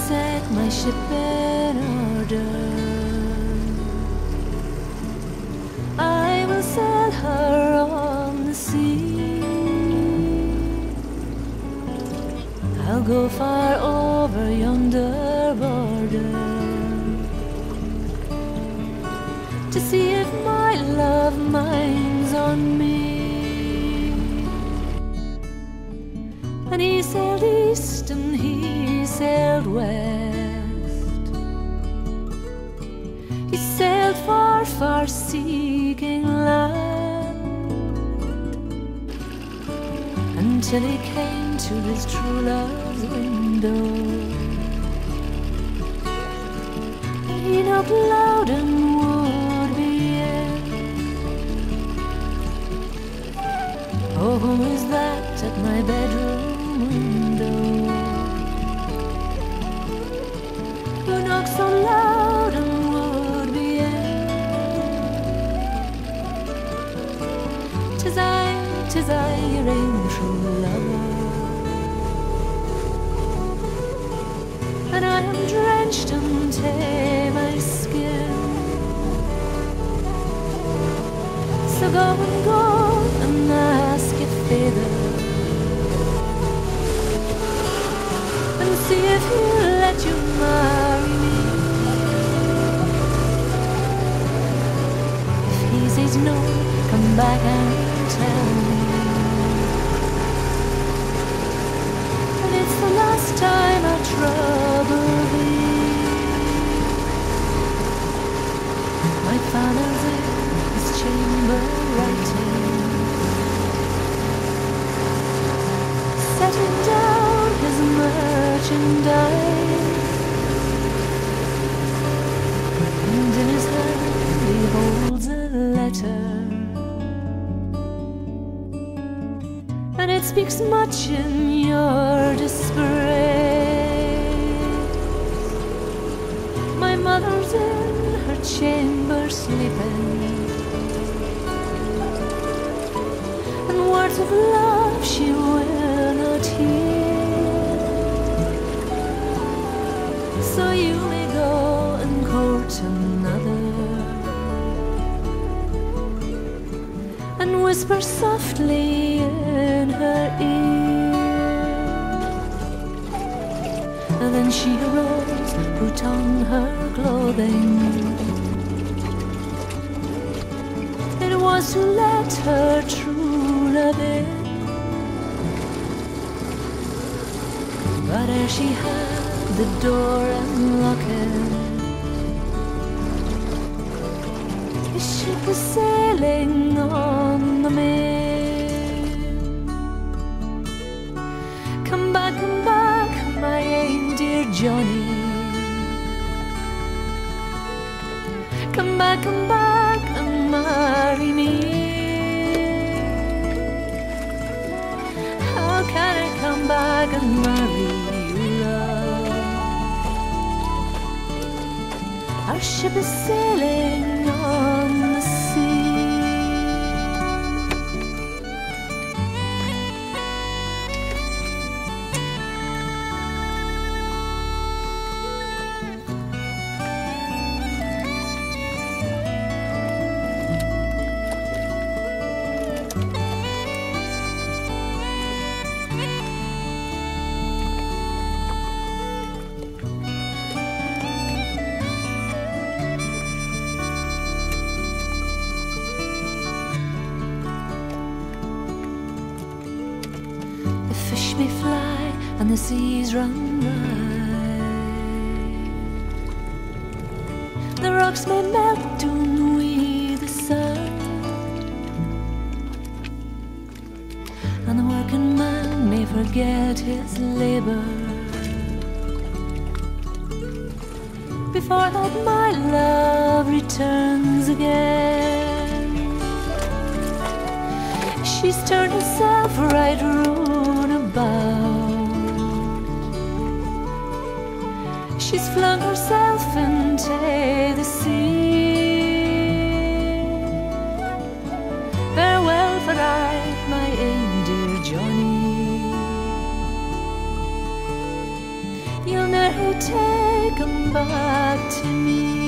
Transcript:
set my ship in order. I will sail her on the sea. I'll go far over yonder border to see if my love minds on me. And he sailed east and he sailed west. He sailed far, far seeking land, until he came to his true love's window. And he knocked loud and would be in. Oh, who is that at my bedroom window? Who knocks so loud and would be in? 'Tis I, your own true lover. And I am drenched until my skin. So go and ask your father, and see if he'll let you marry me. If he says no, come back and tell me. And it's the last time I'll trouble thee. My father's in his chamber writing, setting down his merchandise, and in his hand he holds a letter, and it speaks much in your disgrace. My mother's in her chamber sleeping, and words of love she will not hear. So you may go and court another, and whisper softly in her ear. And then she arose, put on her clothing. It was to let her true love in. But ere she had the door unlocking, his ship was sailing on the main. Come back, my dear Johnny. Come back and marry me. How can I come back and marry you, love? Our ship is sailing on the sea. The fish may fly and the seas run dry, the rocks may melt with the sun, and the working man may forget his labor before that my love returns again. She's turned herself right round about, she's flung herself into the sea. Farewell for aye, my ain dear Johnny. you'll never take 'em back to me.